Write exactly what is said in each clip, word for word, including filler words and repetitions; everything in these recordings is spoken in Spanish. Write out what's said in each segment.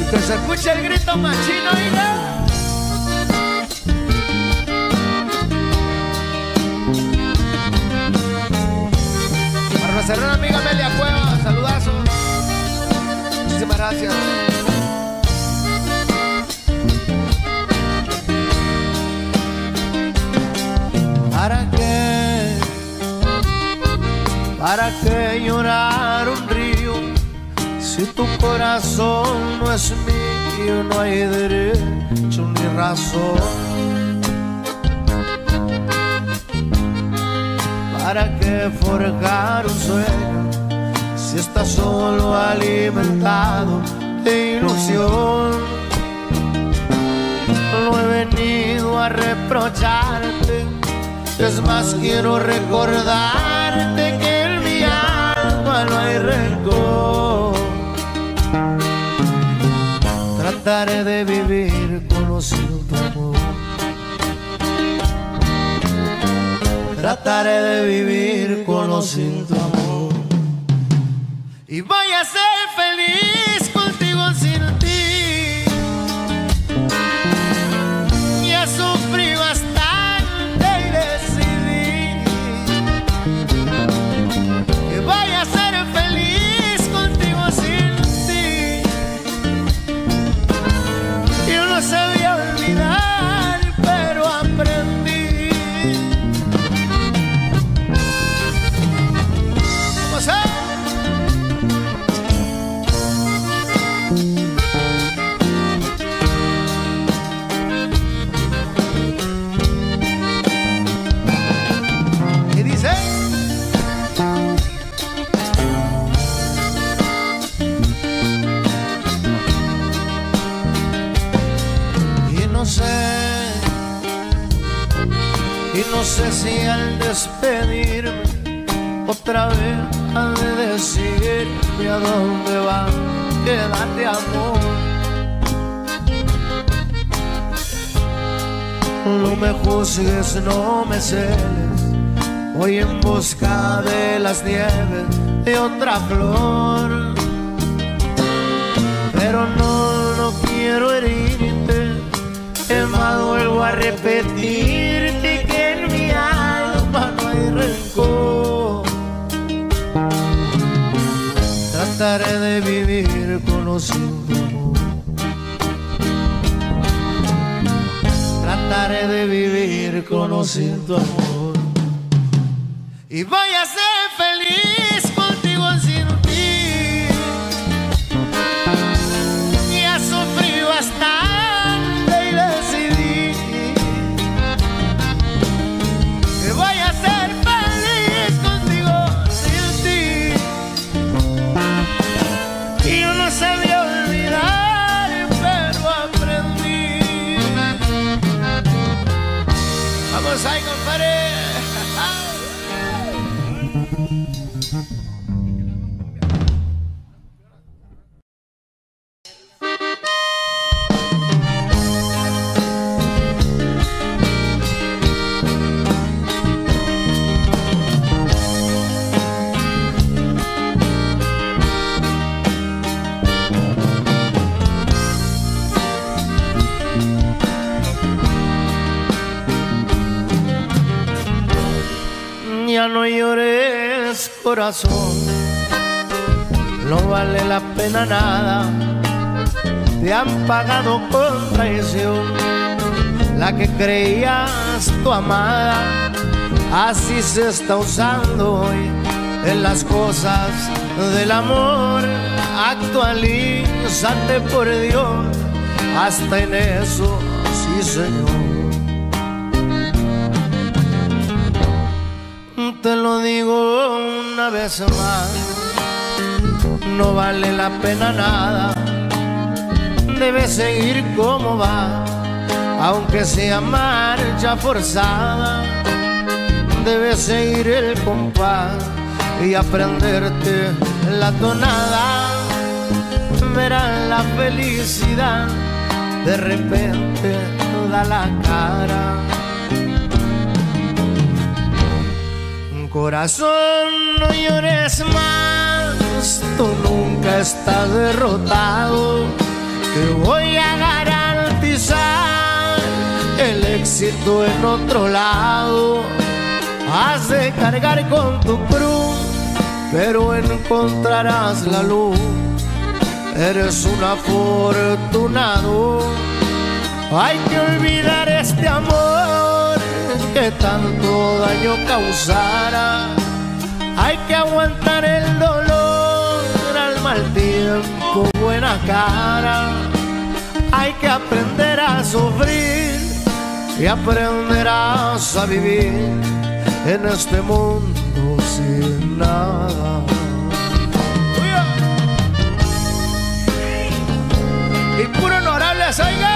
Que se escuche el grito machino, oiga. Para nuestra gran amiga Amelia Cueva, saludazos. Muchísimas gracias. ¿Para qué? ¿Para qué llorar un río? Si tu corazón no es mío, no hay derecho ni razón. ¿Para qué forjar un sueño si estás solo alimentado de ilusión? No he venido a reprocharte, es más quiero recordarte que en mi alma no hay rencor. Trataré de vivir conociendo tu amor. Trataré de vivir conociendo tu amor. Y voy a ser feliz contigo sin ti. Ya sufrí bastante y decidí que voy a ser feliz contigo sin ti. Yo no sabía olvidar, pero aprendí. ¿Cómo se? ¿Qué dice? Y no sé, y no sé si al despedirme otra vez ha de decirme a dónde va, quédate amor. No me juzgues, no me celes, voy en busca de las nieves de otra flor. Pero no, no quiero herirte, es más vuelvo a repetirte que en mi alma no hay rencor. Trataré de vivir conociendo tu amor. Trataré de vivir conociendo tu amor. Y voy a ser feliz contigo sin ti. Ya sufrí bastante y decidí que voy a ser feliz contigo sin ti. Y yo no sabía olvidar, pero aprendí. Vamos ahí, compadre. Ya no llores, corazón, no vale la pena nada. Te han pagado con traición la que creías tu amada. Así se está usando hoy en las cosas del amor. Actualízate por Dios, hasta en eso, sí señor. Te lo digo una vez más, no vale la pena nada. Debes seguir como va, aunque sea marcha forzada. Debes seguir el compás y aprenderte la tonada. Verás la felicidad, de repente da la cara. Corazón, no llores más, tú nunca estás derrotado. te voy a garantizar el éxito en otro lado. Has de cargar con tu cruz, pero encontrarás la luz. Eres un afortunado. Hay que olvidar este amor que tanto daño causara. Hay que aguantar el dolor, al mal tiempo buena cara. Hay que aprender a sufrir y aprenderás a vivir en este mundo sin nada. Y puro honorable, oiga.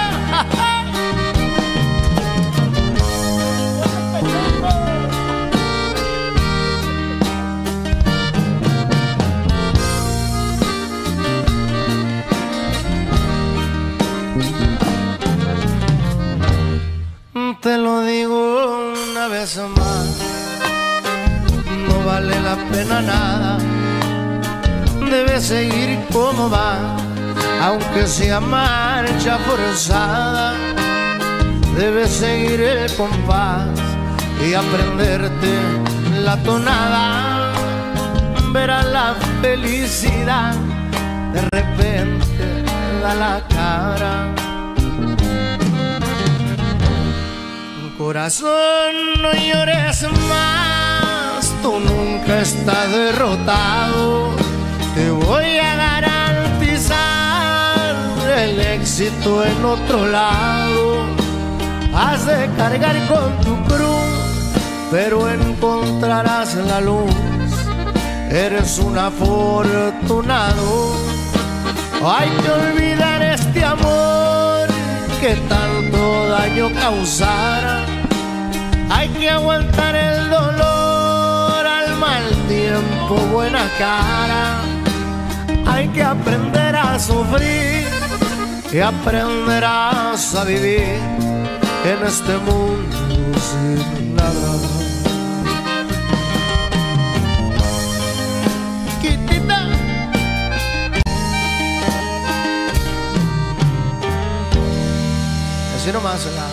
Te lo digo una vez más, no vale la pena nada. Debes seguir como va, aunque sea marcha forzada. Debes seguir el compás y aprenderte la tonada. Verás la felicidad, de repente da la cara. Corazón, no llores más, tú nunca estás derrotado. Te voy a garantizar el éxito en otro lado. Has de cargar con tu cruz, pero encontrarás la luz. Eres un afortunado. Hay que olvidar este amor que tanto daño causara. Hay que aguantar el dolor, al mal tiempo buena cara. Hay que aprender a sufrir y aprenderás a vivir en este mundo sin nada. Quitita. Así nomás, ¿verdad?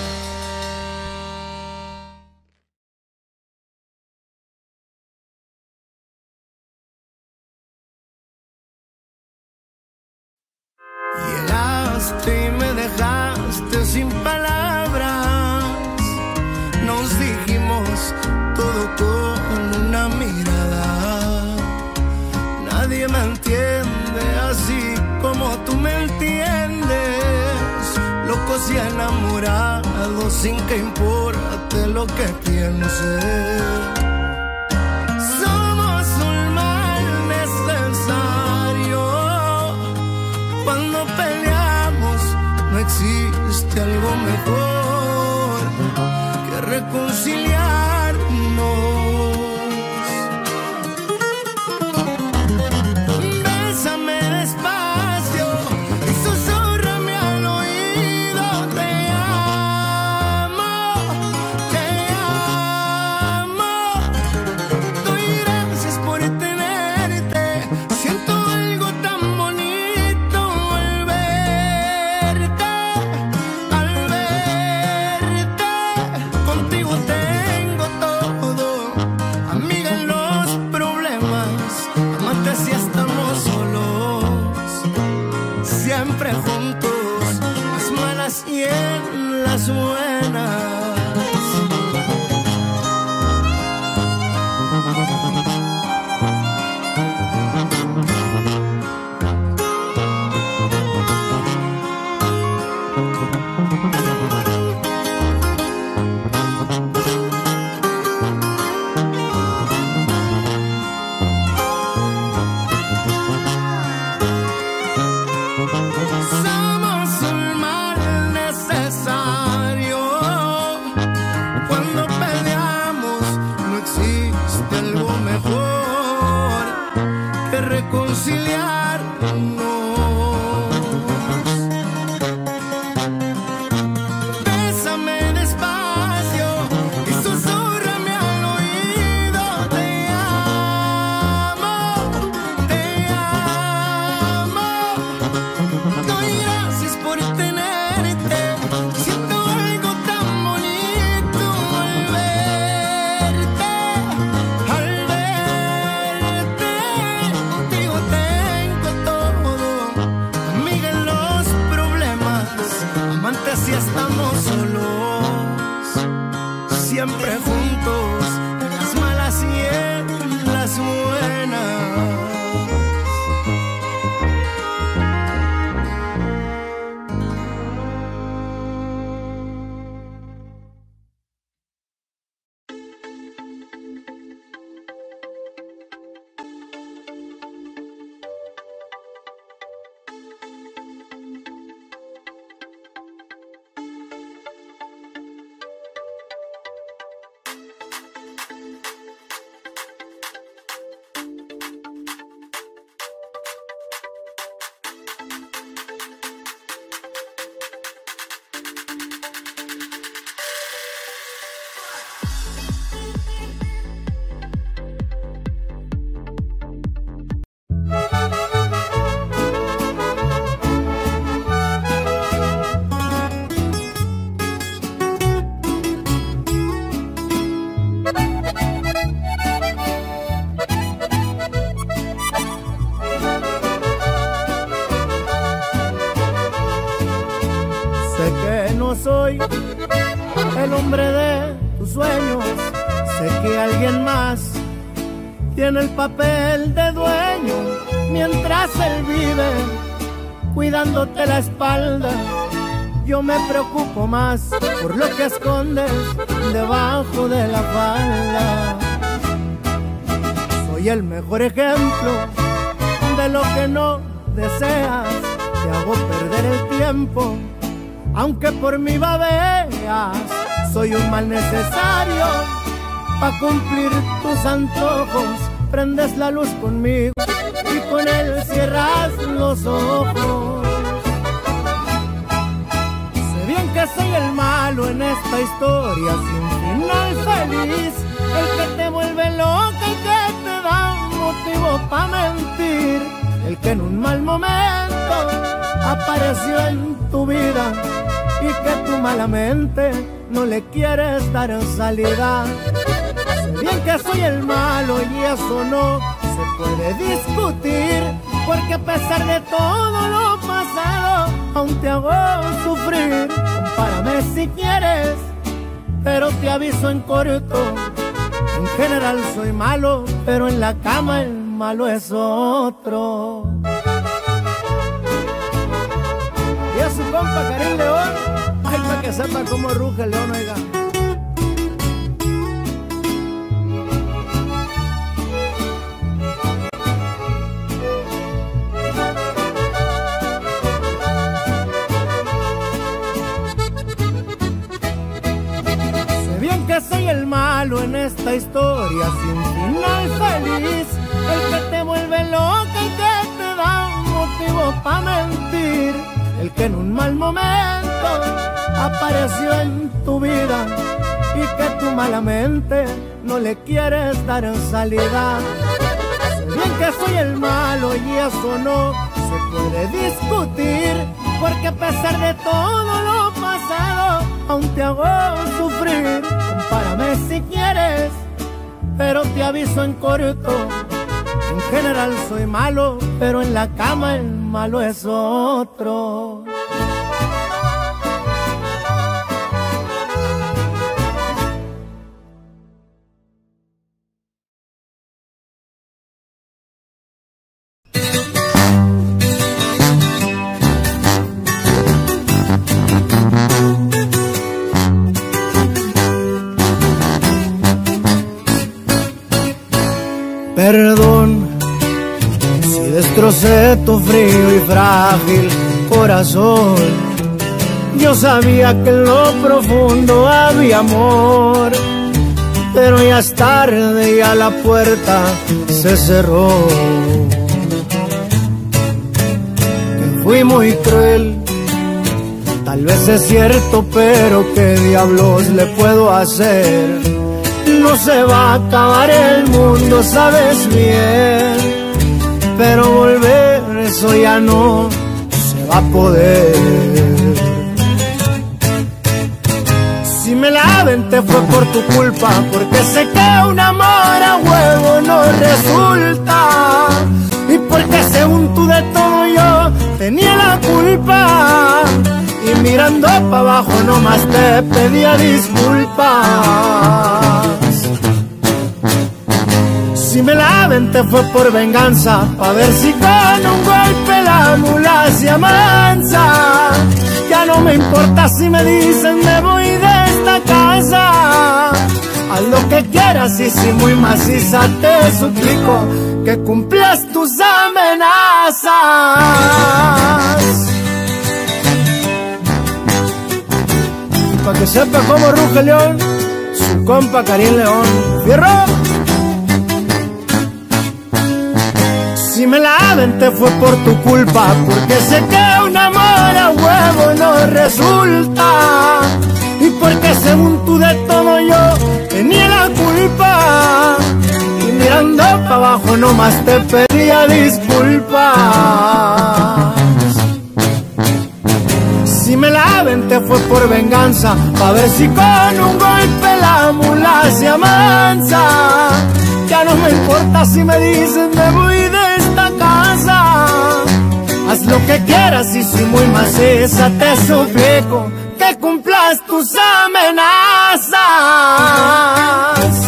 Llegaste y me dejaste sin palabras. Nos dijimos todo con una mirada. Nadie me entiende así como tú me entiendes. Locos y enamorados sin que importe lo que pienses. Somos un mal necesario. Cuando peleamos no existe algo mejor que reconciliarnos. Bésame despacio y susúrrame al oído. Te amo, te amo. Doy gracias por tenerte. Siento algo tan bonito al verte, al verte. Contigo tengo todo, amiga en los problemas, amante si estamos solos, siempre juntos, las malas y en las buenas. Somos un mal necesario. Cuando peleamos no existe algo mejor que reconciliarnos. Bésame despacio y susúrrame al oído. Te amo, te amo. Doy gracias por que no soy el hombre de tus sueños. Sé que alguien más tiene el papel de dueño mientras él vive cuidándote la espalda. Yo me preocupo más por lo que escondes debajo de la falda. Soy el mejor ejemplo de lo que no deseas. Te hago perder el tiempo, aunque por mí babeas. Soy un mal necesario pa' cumplir tus antojos. Prendes la luz conmigo y con él cierras los ojos. Sé bien que soy el malo en esta historia sin final feliz, el que te vuelve loca y que te da motivo pa' mentir, el que en un mal momento apareció en tu vida y que tú malamente no le quieres dar salida. Sé bien que soy el malo y eso no se puede discutir, porque a pesar de todo lo pasado aún te hago sufrir. Compárame si quieres, pero te aviso en corto, en general soy malo, pero en la cama el malo es otro. Y a su compa Karim León, ay, pa' que sepa cómo ruge el león, oiga. Sé bien que soy el malo en esta historia sin final feliz, el que te vuelve loca y que te da motivo pa' mentir, el que en un mal momento apareció en tu vida y que tú malamente no le quieres dar salida. Sé bien que soy el malo y eso no se puede discutir, porque a pesar de todo lo pasado aún te hago sufrir. Compárame si quieres, pero te aviso en corto, en general soy malo, pero en la cama el malo es otro. Perdón si destrocé tu frío y frágil corazón. Yo sabía que en lo profundo había amor, pero ya es tarde, ya la puerta se cerró. Que fui muy cruel, tal vez es cierto, pero ¿qué diablos le puedo hacer? No se va a acabar el mundo, sabes bien, pero volver eso ya no se va a poder. Si me la aventé fue por tu culpa, porque sé que un amor a huevo no resulta, y porque según tú de todo yo tenía la culpa, y mirando para abajo nomás te pedía disculpas. Si me la aventé fue por venganza, pa' ver si con un golpe la mula se amansa. Ya no me importa si me dicen me voy de esta casa. Haz lo que quieras y si muy maciza te suplico que cumplas tus amenazas. Pa' que sepa cómo ruge el león, su compa Karim León. ¡Fierro! Si me la aventé fue por tu culpa, porque sé que un amor a huevo no resulta, y porque según tú de todo yo tenía la culpa, y mirando para abajo nomás te pedía disculpas. Si me la aventé fue por venganza, pa' ver si con un golpe la mula se amansa. Ya no me importa si me dicen me voy de esta casa. Haz lo que quieras y si muy maciza te suplico que todas tus amenazas.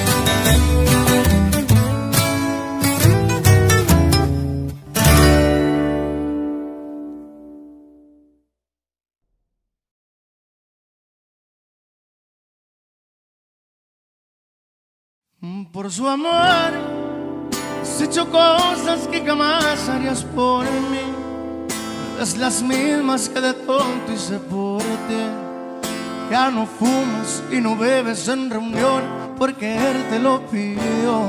Por su amor has hecho cosas que jamás harías por mí. Es las mismas que de tonto hice por ti. Ya no fumas y no bebes en reunión porque él te lo pidió.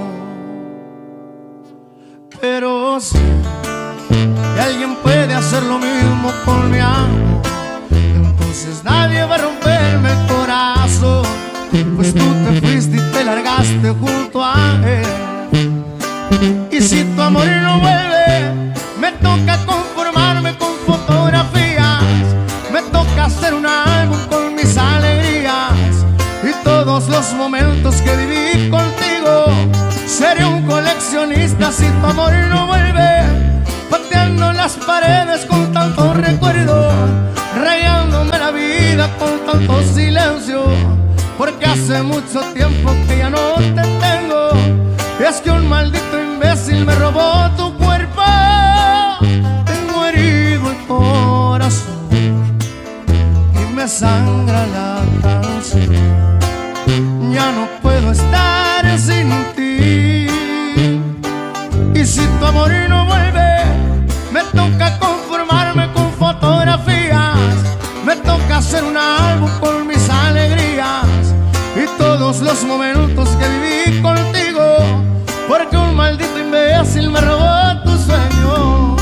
Pero si alguien puede hacer lo mismo con mi amor, entonces nadie va a romperme el corazón. Pues tú te fuiste y te largaste junto a él. Y si tu amor no vuelve, me toca conformarme con fotografías. Me toca hacer un álbum con mis alegrías y todos los momentos que viví contigo. Seré un coleccionista si tu amor no vuelve, pateando las paredes con tantos recuerdos, rayándome la vida con tanto silencio. Porque hace mucho tiempo que ya no te tengo. Es que un maldito imbécil me robó tu cuerpo. Tengo herido el corazón y me sangra la canción. Ya no puedo estar sin ti. Y si tu amor no vuelve, me toca conformarme con fotografías. Me toca hacer un álbum con mis alegrías y todos los momentos que viví contigo. Porque un maldito imbécil me robó tu sueño.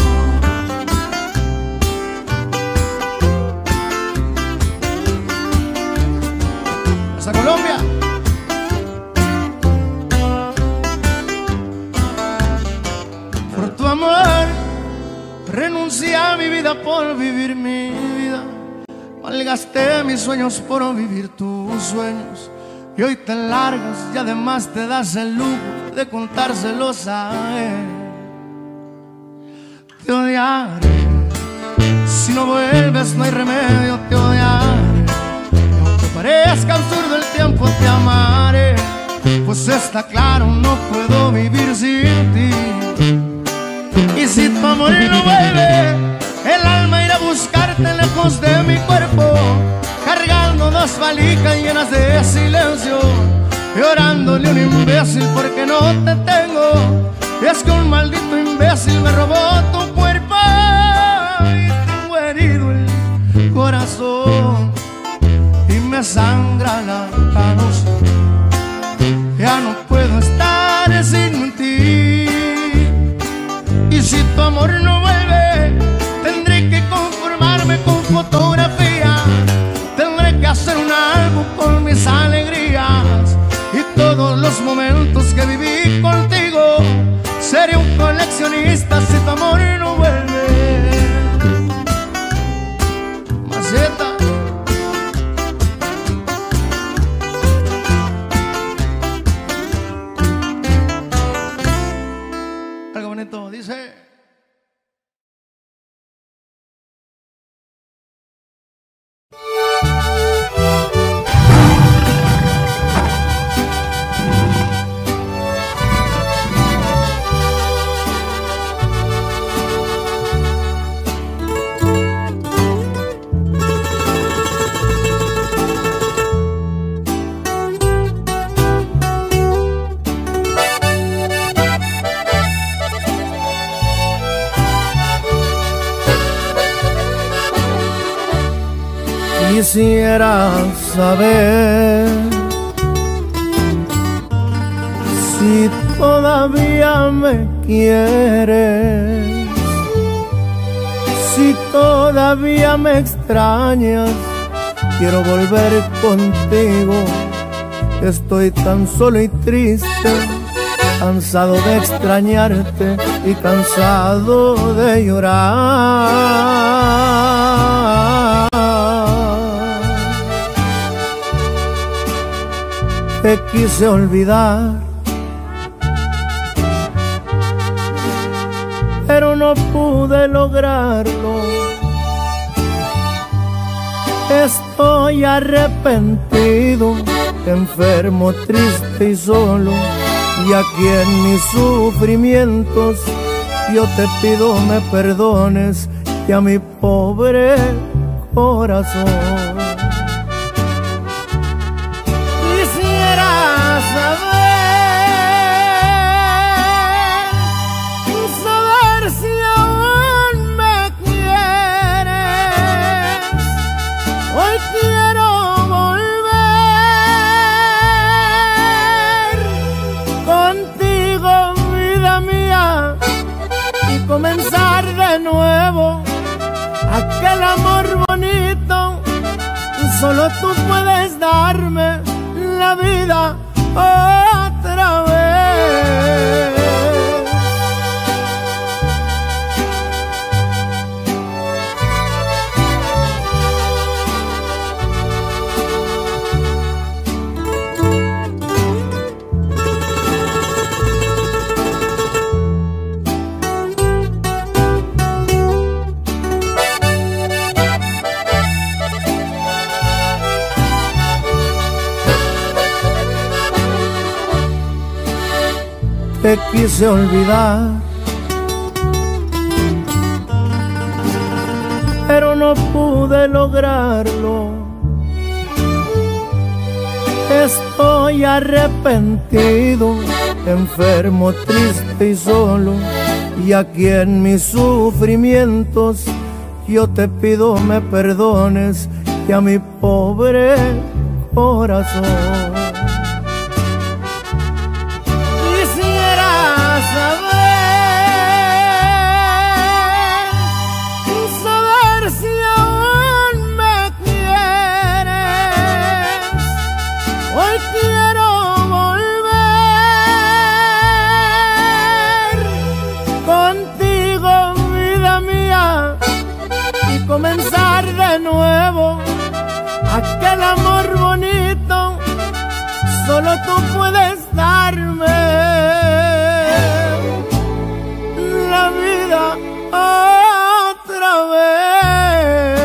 Hasta Colombia. Por tu amor renuncié a mi vida por vivir mi vida. Malgasté mis sueños por vivir tus sueños. Y hoy te largas y además te das el lujo de contárselos a él. Te odiaré, si no vuelves no hay remedio, te odiaré. Y aunque parezca absurdo el tiempo te amaré. Pues está claro, no puedo vivir sin ti. Y si tu amor no vuelve, el alma irá a buscarte lejos de mi cuerpo, cargando dos valijas llenas de silencio, llorándole a un imbécil porque no te tengo. Es que un maldito imbécil me robó tu cuerpo y tengo herido el corazón y me sangra la canción. Ya no puedo estar sin ti. Y si tu amor no vuelve, tendré que conformarme con fotografías. Tendré que hacer un álbum con mis alegrías y todos los momentos que viví contigo. Seré un coleccionista si tu amor no vuelve. Maceta. Algo bonito, dice. Quisiera saber si todavía me quieres, si todavía me extrañas. Quiero volver contigo, estoy tan solo y triste, cansado de extrañarte y cansado de llorar. Te quise olvidar, pero no pude lograrlo. Estoy arrepentido, enfermo, triste y solo, y aquí en mis sufrimientos yo te pido me perdones y a mi pobre corazón. Quisiera saber, saber si aún me quieres. Hoy quiero volver contigo, vida mía, y comenzar de nuevo aquel amor bonito. Solo tú puedes darme la vida otra vez. Te quise olvidar, pero no pude lograrlo. Estoy arrepentido, enfermo, triste y solo, y aquí en mis sufrimientos yo te pido me perdones y a mi pobre corazón. Comenzar de nuevo aquel amor bonito, solo tú puedes darme la vida otra vez.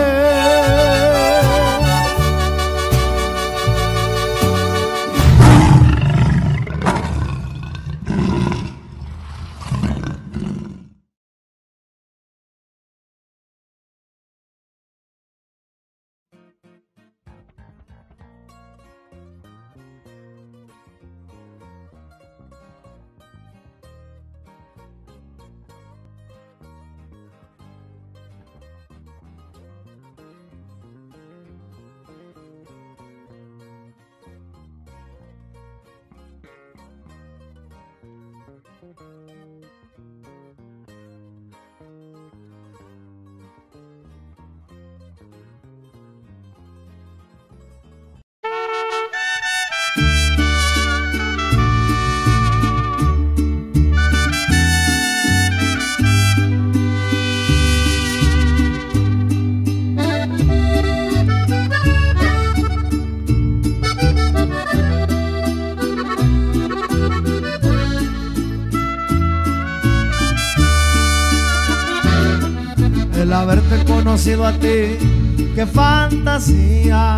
El haberte conocido a ti, qué fantasía.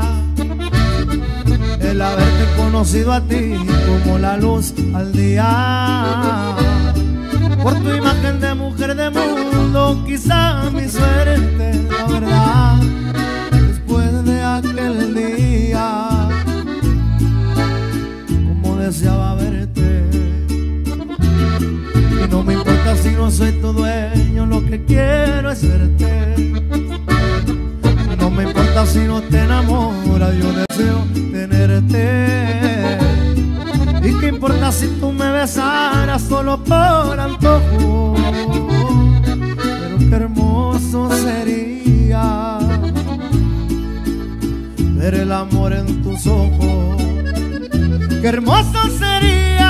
El haberte conocido a ti como la luz al día. Por tu imagen de mujer de mundo, quizá mi suerte, la verdad, después de aquel día, como deseaba verte. Y no me importa si no soy tu dueño, lo que quiero es verte. No me importa si no te enamoras, yo deseo tenerte. Y qué importa si tú me besaras solo por antojo. Pero qué hermoso sería ver el amor en tus ojos. Qué hermoso sería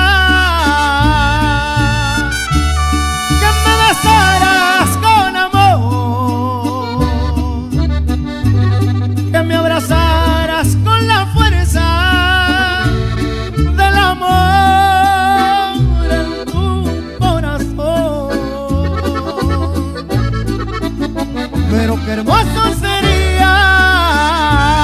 que me besaras con amor, que me abrazaras con la fuerza del amor en tu corazón. Pero qué hermoso sería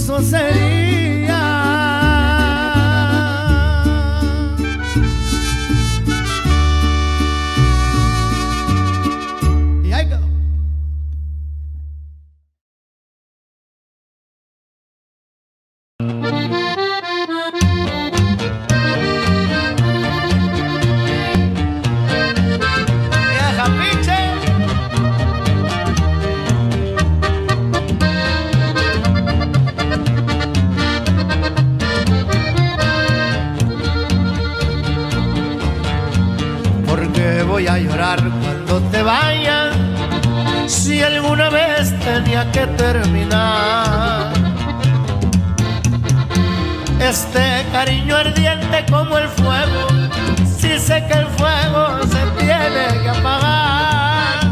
eso sería. Y ahí quedó. Voy a llorar cuando te vayas, si alguna vez tenía que terminar este cariño ardiente como el fuego. Si sé que el fuego se tiene que apagar,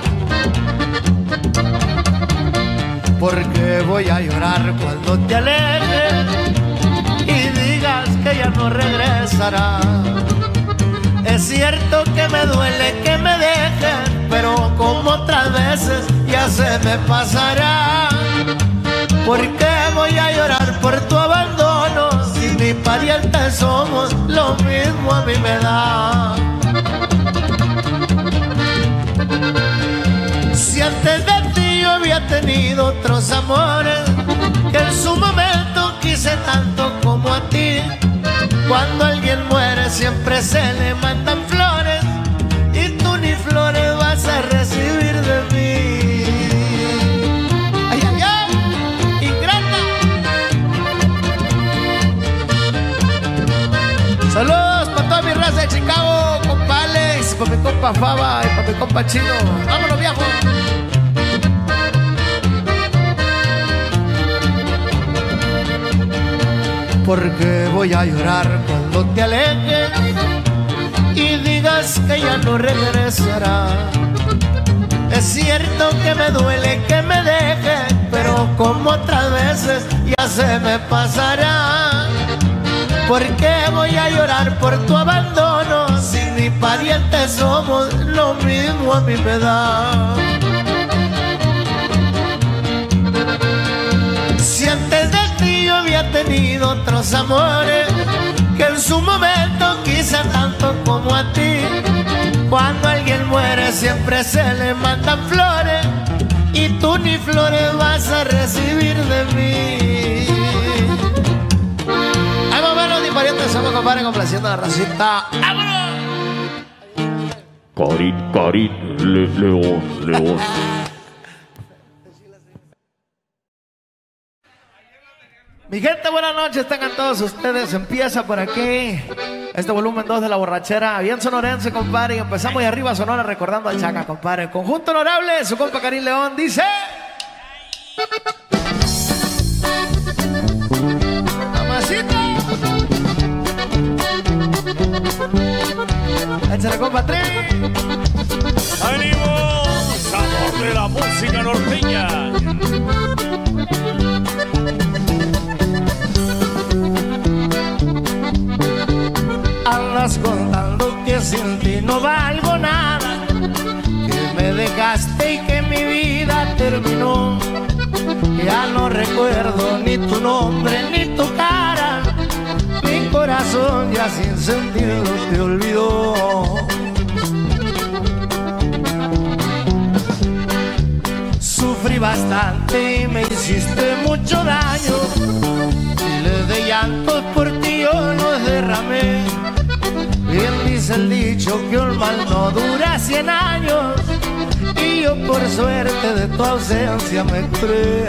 porque voy a llorar cuando te alejes y digas que ya no regresarás. Es cierto que me duele que me dejen, pero como otras veces ya se me pasará. ¿Por qué voy a llorar por tu abandono? Si ni parientes somos, lo mismo a mí me da. Si antes de ti yo había tenido otros amores, que en su momento quise tanto como a ti. Cuando alguien muere siempre se le mandan flores, y tú ni flores vas a recibir de mí. ¡Ay, ay, ay! ¡Ingrata! Saludos para toda mi raza de Chicago, compa Alex, para mi compa Faba y para mi compa Chino. ¡Vámonos, viejo! Porque voy a llorar cuando te alejes y digas que ya no regresará. Es cierto que me duele que me dejes, pero como otras veces ya se me pasará. ¿Por qué voy a llorar por tu abandono? Si ni parientes somos, lo mismo a mí me da. Si antes de ti yo había tenido otros amores, que en su momento quise tanto como a ti. Cuando alguien muere siempre se le mandan flores, y tú ni flores vas a recibir de mí. Ay, más o menos ni parientes somos, compadre, complaciendo a la racita. ¡Vámonos! Carit, Carit, le, León, León. Mi gente, buenas noches, tengan todos ustedes. Empieza por aquí este volumen dos de La Borrachera, bien sonorense, compadre. Y empezamos y arriba Sonora recordando a Chaca, compadre. Conjunto Honorable, su compa Karim León dice: mamacita, échale, compa Tri. ¡Ánimo! ¡Sabor de la música norteña! Andas contando que sin ti no valgo nada, que me dejaste y que mi vida terminó. Ya no recuerdo ni tu nombre ni tu cara, mi corazón ya sin sentido te olvidó. Sufrí bastante y me hiciste mucho daño, miles de llantos por ti yo los derramé. Bien dice el dicho que un mal no dura cien años, y yo por suerte de tu ausencia me curé.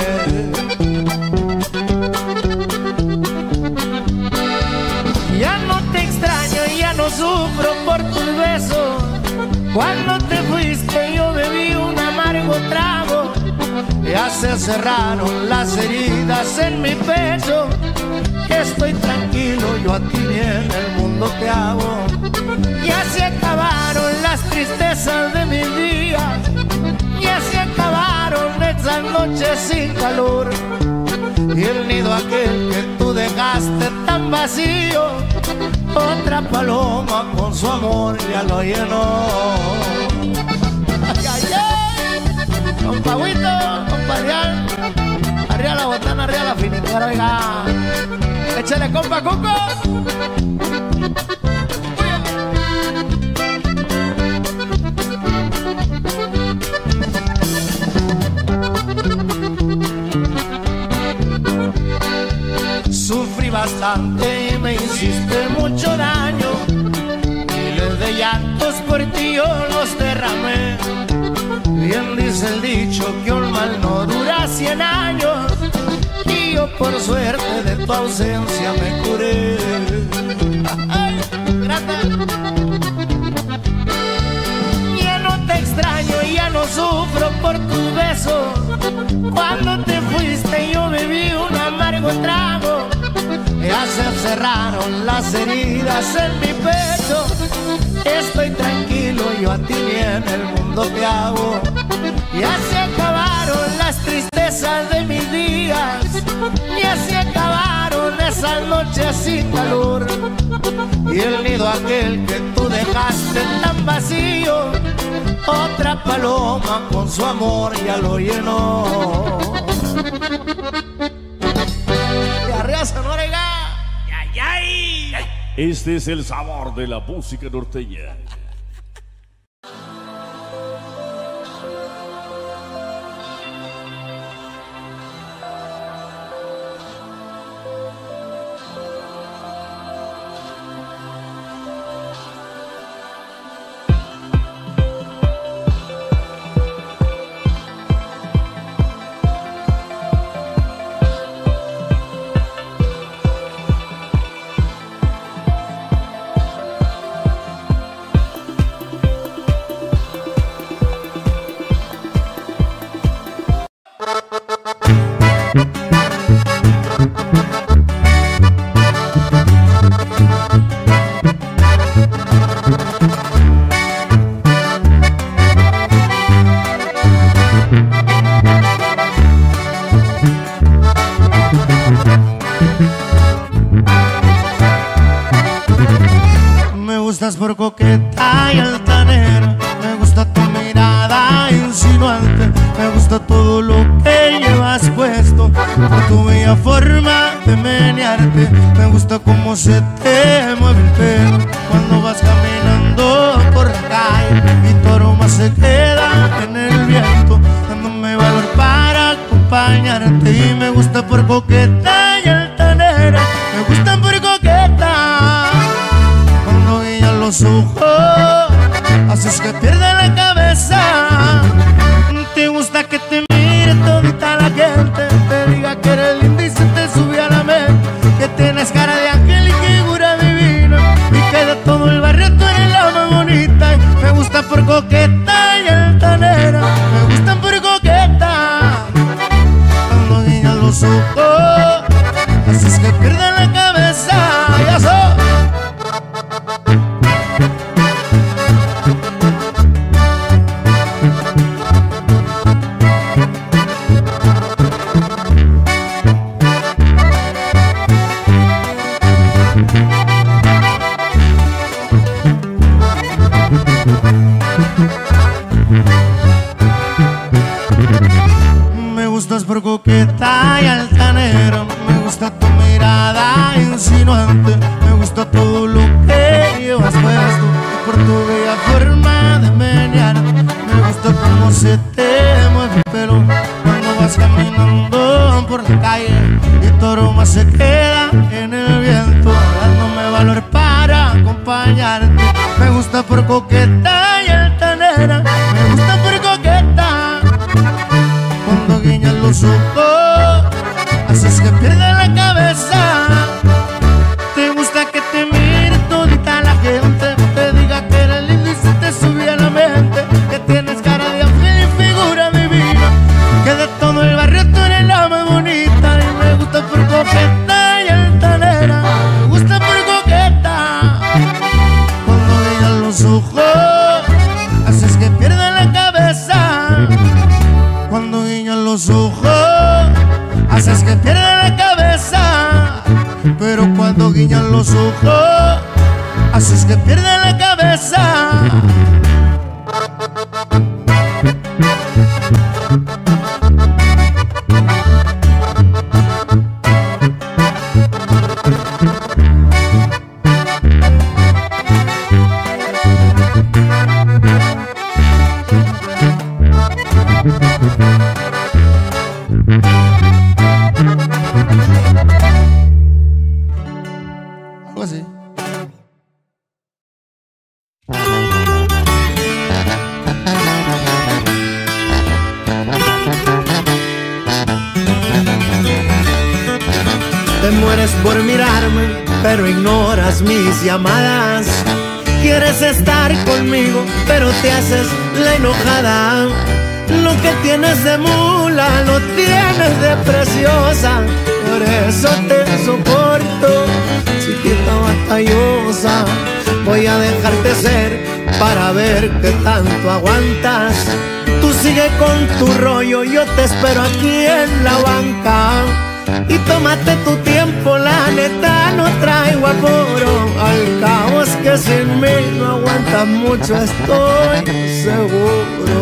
Ya no te extraño, ya no sufro por tus besos. Cuando te fuiste yo bebí un amargo trago, ya se cerraron las heridas en mi pecho. Que estoy tranquilo, yo a ti bien el mundo te hago. Ya se acabaron las tristezas de mis días, ya se acabaron esas noches sin calor, y el nido aquel que tú dejaste tan vacío, otra paloma con su amor ya lo llenó. Ay, ay, ay. Compa Huito, compa Dial, Arriba la botana, arriba la finitora, oiga. Échale, compa, Cuco. Sufrí bastante y me hiciste mucho daño. Miles de llantos por ti yo los derramé. Bien dice el dicho que un mal no dura cien años. Y yo por suerte de tu ausencia me curé. Ay, gracias. Ya no te extraño, ya no sufro por tu beso. Cuando te fuiste yo bebí un amargo trago. Ya se cerraron las heridas en mi pecho. Estoy tranquilo, yo a ti ni en el mundo te hago. Ya se acabaron las tristezas de mis días. Ya se acabaron esas noches sin calor. Y el nido aquel que tú dejaste tan vacío, otra paloma con su amor ya lo llenó. De arriba Sonora. ¡Ay, ay! Este es el sabor de la música norteña. Por coqueta y altanera, me gusta tu mirada insinuante, me gusta todo lo que llevas puesto, por tu bella forma de menearte, me gusta cómo se te mueve el pelo cuando vas caminando por la calle y tu aroma se queda en el viento, dándome valor para acompañarte. Y me gusta por coqueta y altanera, me gusta por coqueta. Los ojos haces que pierda la cabeza. Te gusta que te mire todita la gente, te diga que eres linda y se te sube a la mente, que tienes cara de ángel y figura divina, y que de todo el barrio tú eres la más bonita. Me gusta por coqueta y altanera, me gustan por coqueta. Cuando guiñas los ojos haces que pierda la cabeza. Ya soy. Me gustas por coqueta y altanera, me gusta tu mirada insinuante, me gusta todo lo que llevas puesto, y por tu bella forma de menear, me gusta cómo se te mueve el pelo cuando vas caminando por la calle y tu aroma se queda en el viento, dándome valor para acompañarte. Me gusta por coqueta y altanera, me gusta por coqueta. Cuando guiñas los ojos haces que pierda la cabeza. Te gusta que te mire todita la gente, te diga que eres lindo y se te sube a la mente, que tienes cara de ángel y figura divina, que de todo el barrio tú eres la más bonita. Y me gusta por coqueta y altanera, me gusta por coqueta. Cuando guiñas los ojos haces que pierda la cabeza. Cuando guiñas los ojos haces que pierda la cabeza. Pero cuando guiñas los ojos haces que pierda la cabeza. así. Te mueres por mirarme, pero ignoras mis llamadas. Quieres estar conmigo, pero te haces la enojada. Lo que tienes de mula, lo tienes de preciosa. Por eso te soporto, chiquita batallosa. Voy a dejarte ser para ver qué tanto aguantas. Tú sigue con tu rollo, yo te espero aquí en la banca. Y tómate tu tiempo, la neta no traigo apuro. Al cabo es que sin mí no aguantas mucho, estoy seguro.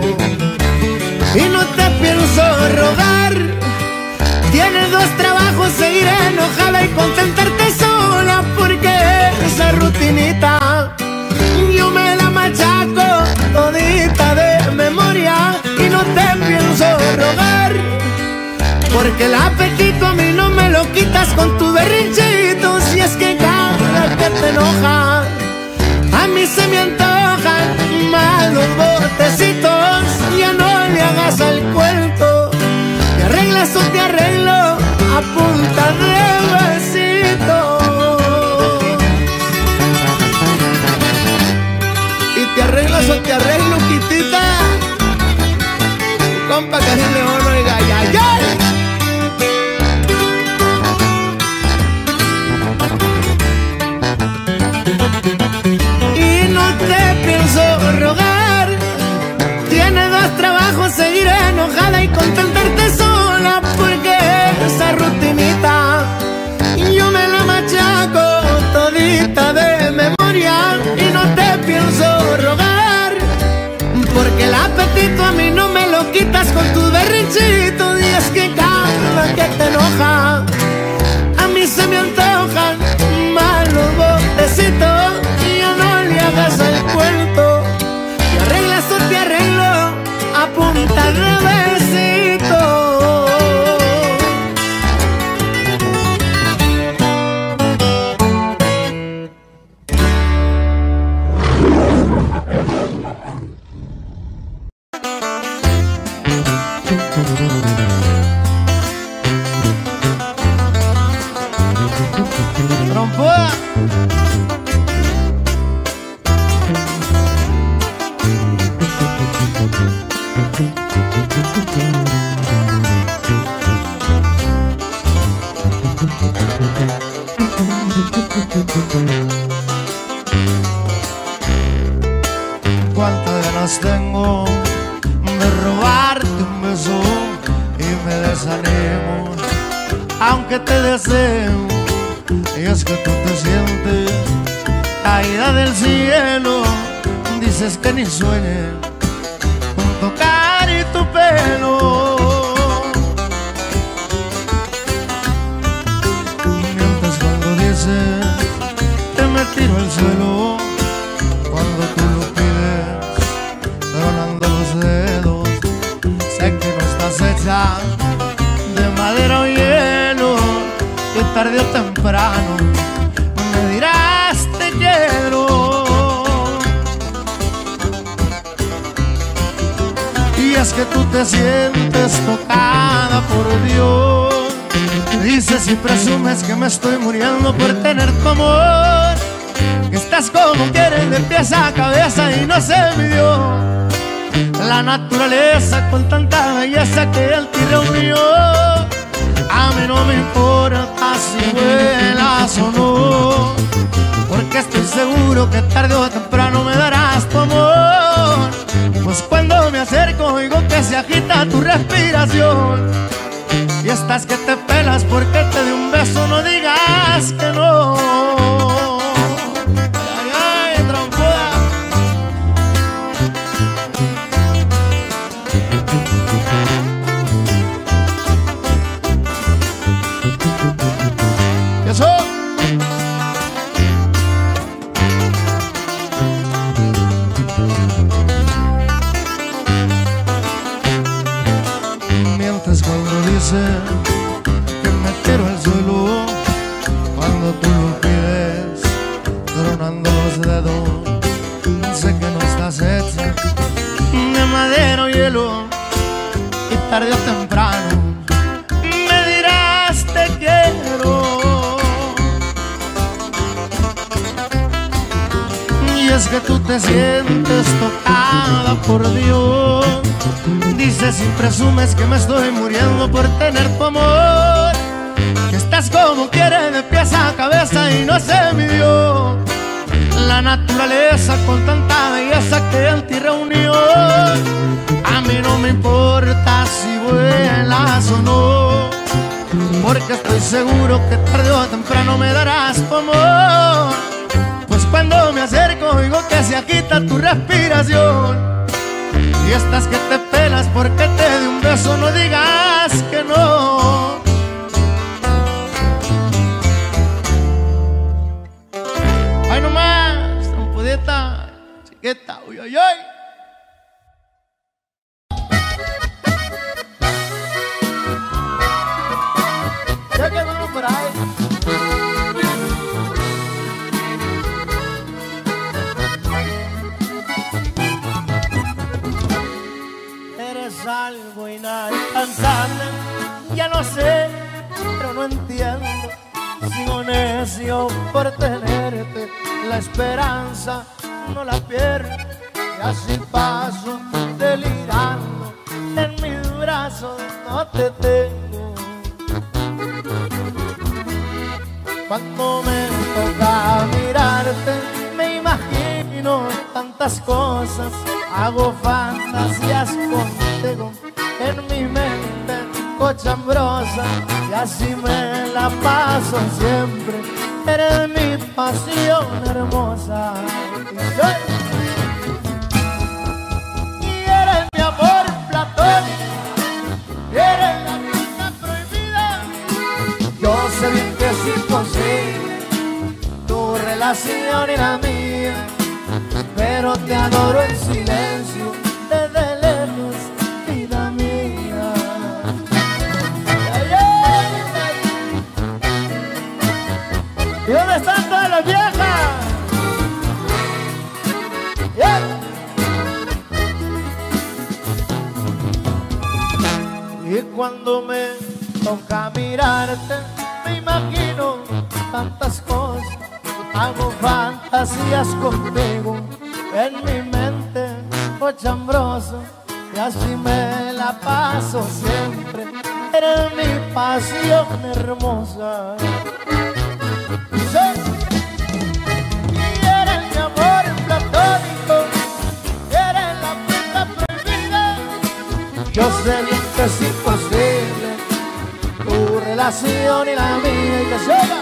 Y no te pienso rogar, tienes dos trabajos, seguir enojada y contentarte sola. Porque esa rutinita yo me la machaco todita de memoria. Y no te pienso rogar, porque el apetito a mí no me lo quitas con tu berrinchito. Si es que cada que te enoja a mí se me antojan más los botecitos. Ya no le hagas al cuento, te arreglas o te arreglo a punta de besitos. Y te arreglas o te arreglo, quitita. Tu compa Karim León, oiga, ya, ya. Y no te pienso rogar, tienes dos trabajos, seguir enojada y contentarte sola. Porque esa rutinita yo me la machaco todita de memoria. Y no te pienso rogar, porque el apetito a mí no me lo quitas con tu berrinchito. Y es que cada que te enoja a mí se me antojan más los botecitos. Y ya no le hagas el cuento, te arreglas o te arreglo a punta de besitos. Trompuda. Cuántas ganas tengo de robarte un beso y me desanimo, aunque te deseo. Y es que tú te sientes caída del cielo, dices que ni sueñes con tocar y tu pelo. Mientes cuando dices que me tiro al suelo, cuando tú lo pides tronando los dedos. Sé que no estás hecha de madera o hielo, que tarde o temprano me dirás te quiero. Y es que tú te sientes tocada por Dios, dices y presumes que me estoy muriendo por tener tu amor, que estás como quieres de pies a cabeza y no se midió la naturaleza con tanta belleza que él te reunió. A mí no me importa si vuelas o no, porque estoy seguro que tarde o temprano me darás tu amor. Pues cuando me acerco oigo que se agita tu respiración, y estás que te pelas porque te di un beso, no digas que no. Ay, ay, trompuda. Eso. Mientes cuando dices que me tiro al suelo, cuando tus dedos. Sé que no estás hecha de madera o hielo, y tarde o temprano me dirás te quiero. Y es que tú te sientes tocada por Dios. Dices y presumes que me estoy muriendo por tener tu amor, que estás como quiere de pies a cabeza y no se midió la naturaleza con tanta belleza que en ti reunió. A mí no me importa si vuelas o no, porque estoy seguro que tarde o temprano me darás tu amor. Pues cuando me acerco oigo que se agita tu respiración, y estás que te pelas porque te dé un beso, no digas que no. Ay nomás, trompudita, chiquita, uy, uy, uy. Ya que vamos por ahí. Algo inalcanzable, ya no sé, pero no entiendo. Sigo necio por tenerte, la esperanza no la pierdo, y así paso delirando. En mis brazos no te tengo. Cuando me toca mirarte, me imagino tantas cosas, hago fantasías contigo en mi mente cochambrosa, y así me la paso siempre. Eres mi pasión hermosa, y eres mi amor platónico, eres la vida prohibida. Yo sé bien que es imposible tu relación y la mía, pero te adoro en silencio desde lejos, vida mía. Ay, ay, ay. ¿Y dónde están todas las viejas? Yeah. Y cuando me toca mirarte, me imagino tantas cosas, hago fantasías contigo en mi mente cochambroso, y así me la paso siempre. Eres mi pasión hermosa, sí. Y eres mi amor platónico, eres la puerta prohibida. Yo sé bien que es imposible tu relación y la mía, y que llega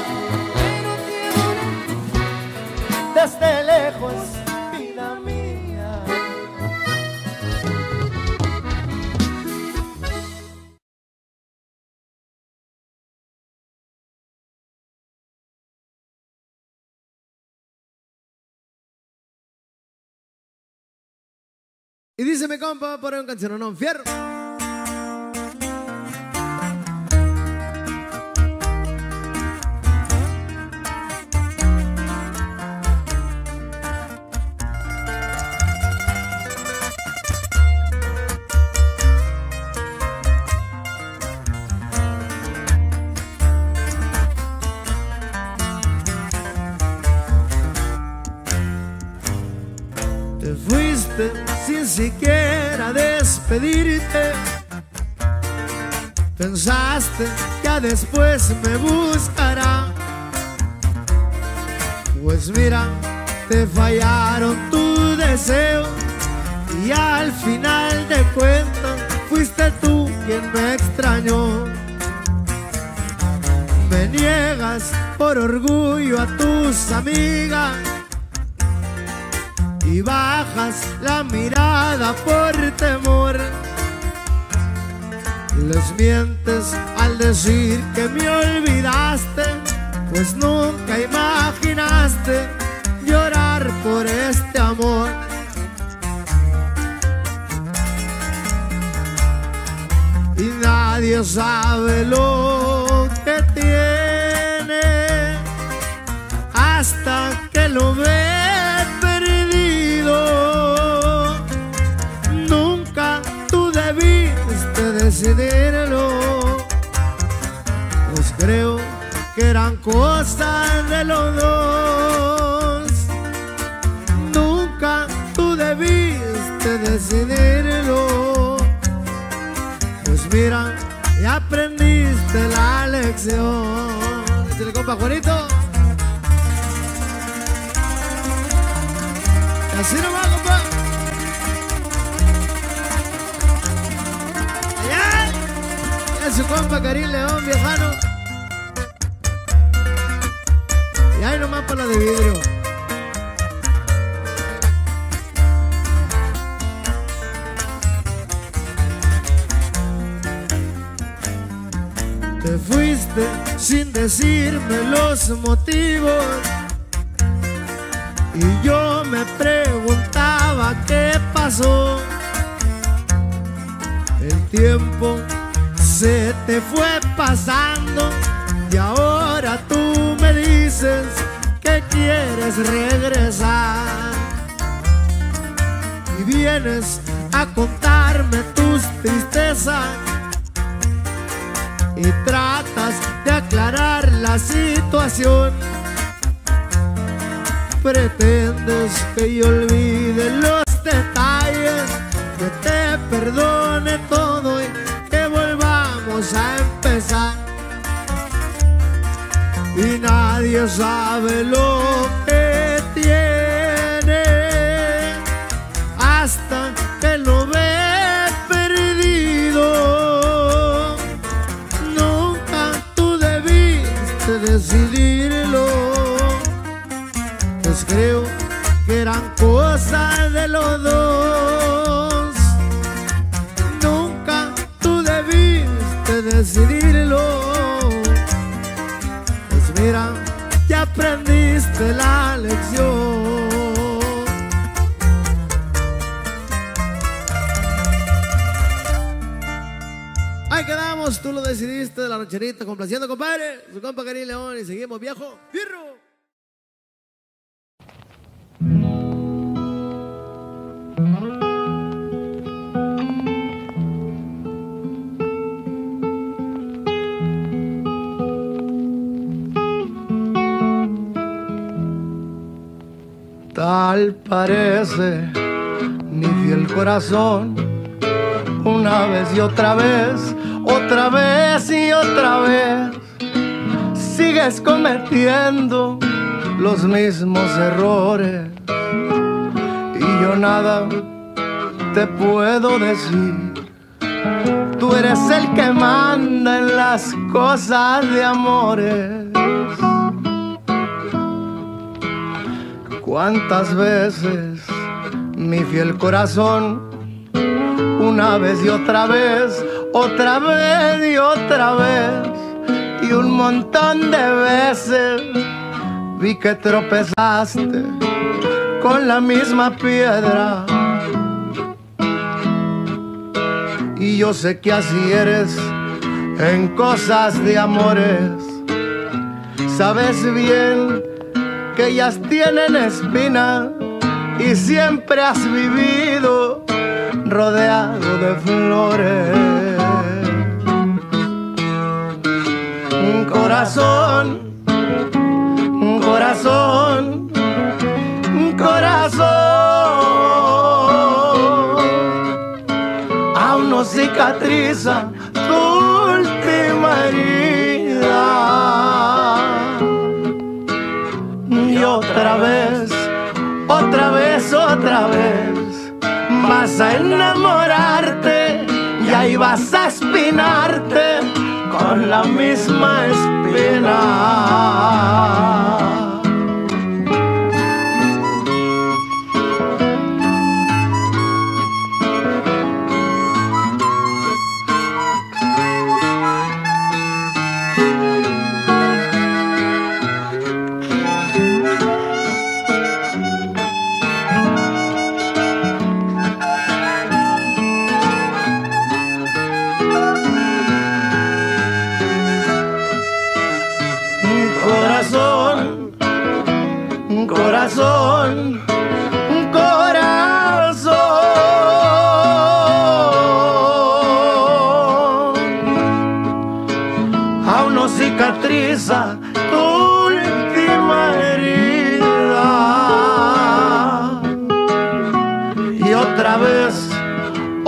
desde lejos, vida mía. Y dice mi compa, por un canción no fierro. Te fuiste sin siquiera despedirte. Pensaste que después me buscará. Pues mira, te fallaron tu deseo, y al final de cuentas fuiste tú quien me extrañó. Me niegas por orgullo a tus amigas y bajas la mirada por temor. Les mientes al decir que me olvidaste, pues nunca imaginaste llorar por este amor. Y nadie sabe lo que tiene hasta que lo ve. decidirlo, pues creo que eran cosas de los dos. Nunca tú debiste decidirlo, pues mira, ya aprendiste la lección. Échale, compa Juanito. Así nomás, compa. Allá, ya su compa Karim León, viejano. Y ahí nomás para la de vidrio. Te fuiste sin decirme los motivos, y yo me preguntaba qué pasó. El tiempo se te fue pasando y ahora tú me dices que quieres regresar. Y vienes a contarme tus tristezas y tratas de aclarar la situación. Pretendes que yo olvide los detalles, que te perdone todo y que volvamos a empezar. Y nadie sabe lo que tiene hasta que lo ve perdido. Nunca tú debiste decidirlo, pues creo que eran cosas de los dos. Nunca tú debiste decidirlo, pues mira, ya aprendiste la lección. Ahí quedamos, tú lo decidiste, de la rancherita, complaciendo, compadre, su compa Karim León, y seguimos, viejo, ¡fierro! Tal parece mi fiel corazón, una vez y otra vez, otra vez y otra vez, sigues cometiendo los mismos errores y yo nada te puedo decir. Tú eres el que manda en las cosas de amores. ¿Cuántas veces mi fiel corazón, una vez y otra vez, otra vez y otra vez, y un montón de veces vi que tropezaste con la misma piedra? Y yo sé que así eres en cosas de amores. Sabes bien que ellas tienen espina y siempre has vivido rodeado de flores. Un corazón, un corazón, un corazón aún no cicatriza tu última herida. Y otra vez, otra vez, otra vez vas a enamorarte y ahí vas a espinarte con la misma espina. Corazón, corazón,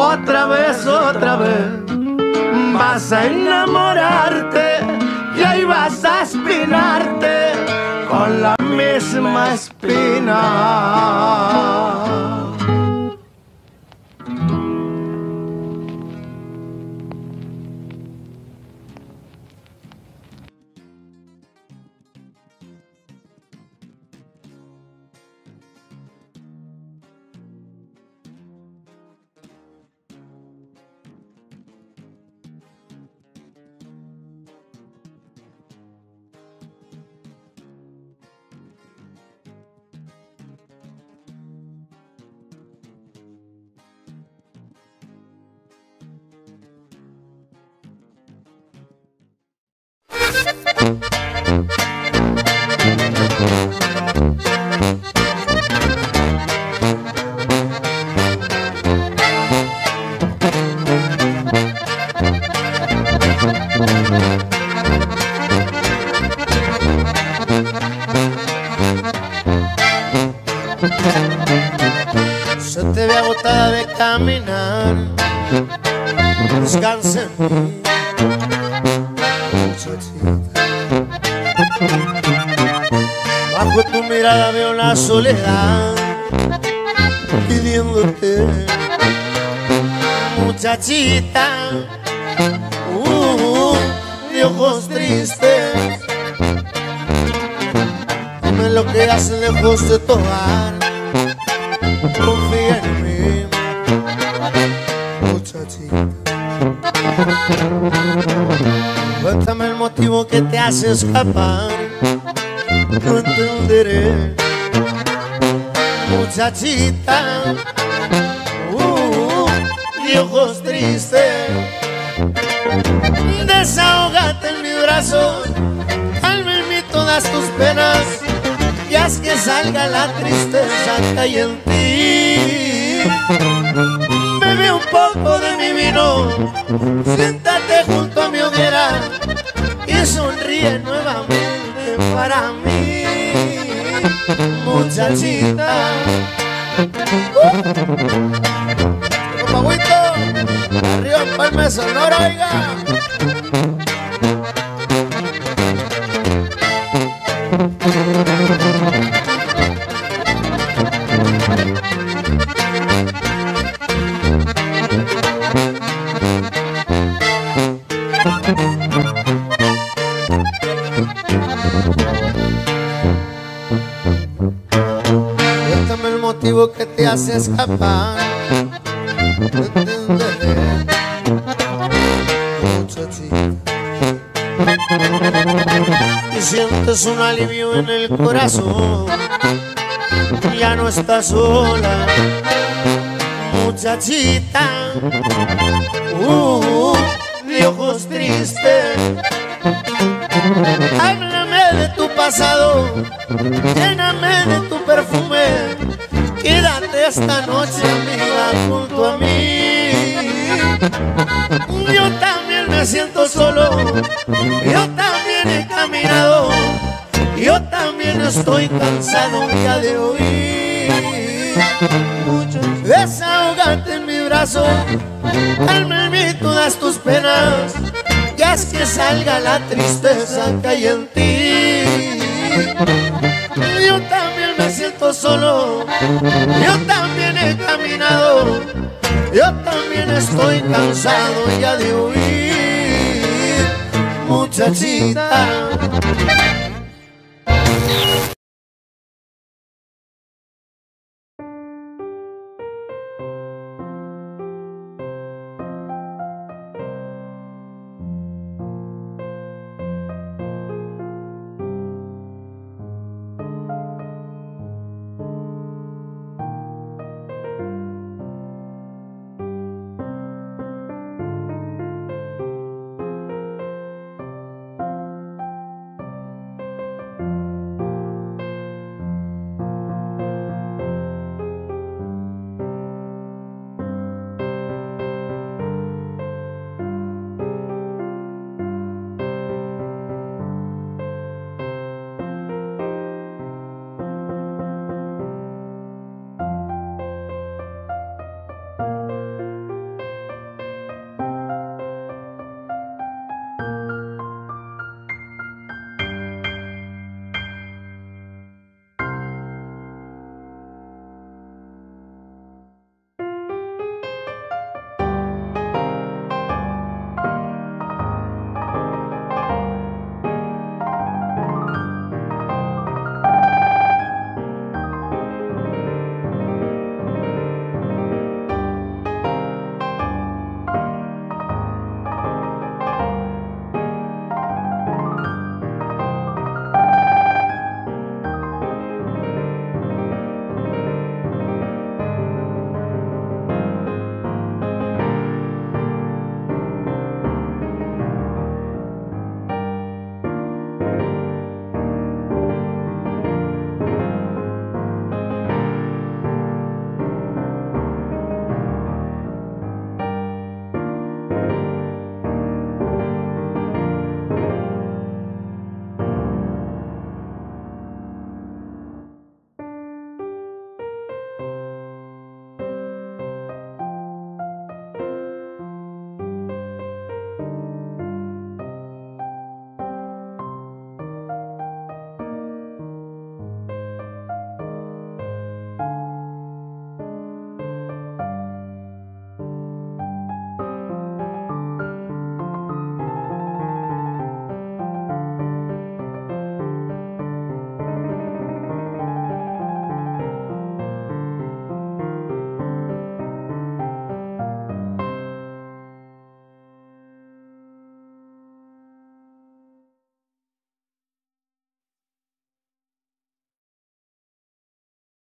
otra vez, otra vez vas a enamorarte y ahí vas a espinarte con la misma espina. Se te ve agotada de caminar, descansa en mí, muchachita. Bajo tu mirada veo la soledad pidiéndote, muchachita, uh, de ojos tristes. Dime lo que haces lejos de tu hogar, confía en mí, muchachita. Cuéntame el motivo que te hace escapar, no entenderé, muchachita, uh, de ojos tristes. Desahógate en mis brazos, calma en mí todas tus penas, y haz que salga la tristeza que hay en ti. Bebe un poco de mi vino, siéntate junto a mi hoguera y sonríe nuevamente para mí, muchachita. Uh. Pagüito, arriba Palma Sonora, oiga. Cuéntame el motivo que te hace escapar, no entenderé, muchachita. Y sientes un alivio en el corazón, ya no estás sola, muchachita, uh, de ojos tristes. Háblame de tu pasado, lléname de tu perfume, quédate esta noche, amiga, junto a mí. Yo también me siento solo, yo también he caminado, yo también estoy cansado un día de oír. Desahógate en mi brazo, calma en mí todas tus penas, y haz que salga la tristeza que hay en ti. Yo también me siento solo, yo también he caminado, yo también estoy cansado ya de huir, muchachita.